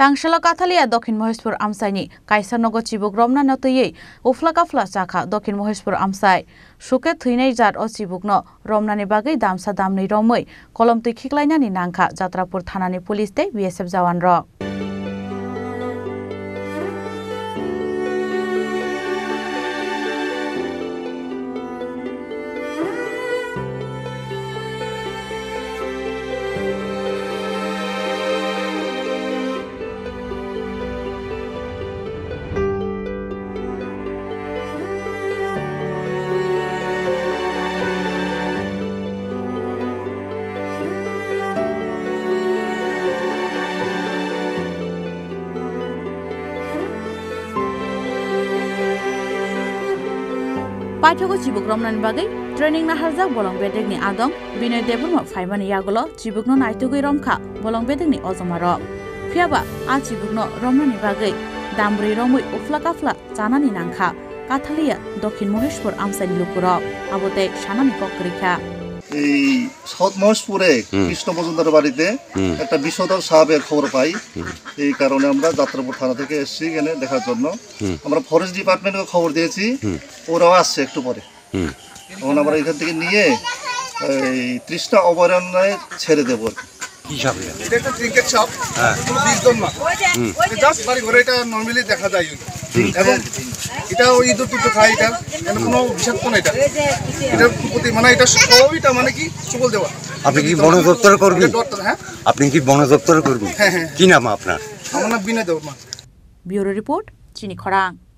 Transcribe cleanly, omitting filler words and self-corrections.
Tangshalo Kathalia Dokin Mohespur Amsaini, Kaisanogo Chibuk Romna Notoye, Ufla Kafla Chaka, Dokin Mohespur Amsai, Shuke Tine Jat o Chibukno, Romnani Bagai Damsa Damni Romoi, Kolom Tikiklainani Nanka, Jatrapur Thanani Police Day, BSF Jawanro. Paithogo Chibuk Romnani Bagai, training na harjak bolong bedek ni adong, Binoy Deburma Faimani Yagolo, Chibukno Naitugui Romka, bolong bedek ni Ozomaro. Fiaba, a Chibukno Romnani Bagai, Dambri Romui Ufla Kafla, Chanani Nanka, Kathalia, Dokin Mohespur Amsani Lukuro, Abote Shanani Kokrika. এই South মহেশপুরে কৃষ্ণ মজুমদার বাড়িতে একটা বিষধর সাপের খবর পাই। এই কারণে আমরা যাত্রাপুর থানা থেকে এসেছি এখানে দেখার জন্য। আমরা ফরেস্ট ডিপার্টমেন্টকে খবর দিয়েছি, ওরাও আসছে একটু পরে। তখন আমরা এখান থেকে নিয়ে এই তৃষ্ণা অভয়ারণ্যে ছেড়ে দেবো। কি সাপ এটা একটা ক্রিকেট সাপ, কোনো বিষ জন না, জাস্ট বাড়ি ঘরে এটা নর্মালি দেখা যায়। এবং এটা ওই ইঁদুর টুটো খায়, এটা কোনো বিষাক্ত না। এটার প্রতি মানে এটা স্বভাবটা মানে কি সুবল দেওয়া। আপনি কি বন দপ্তর কর্মী? হ্যাঁ, আপনি কি বন দপ্তর কর্মী? হ্যাঁ হ্যাঁ। কি নাম আপনার? আমার নাম বিনয় দেববর্মা। ব্যুরো রিপোর্ট, চিনি খরাং।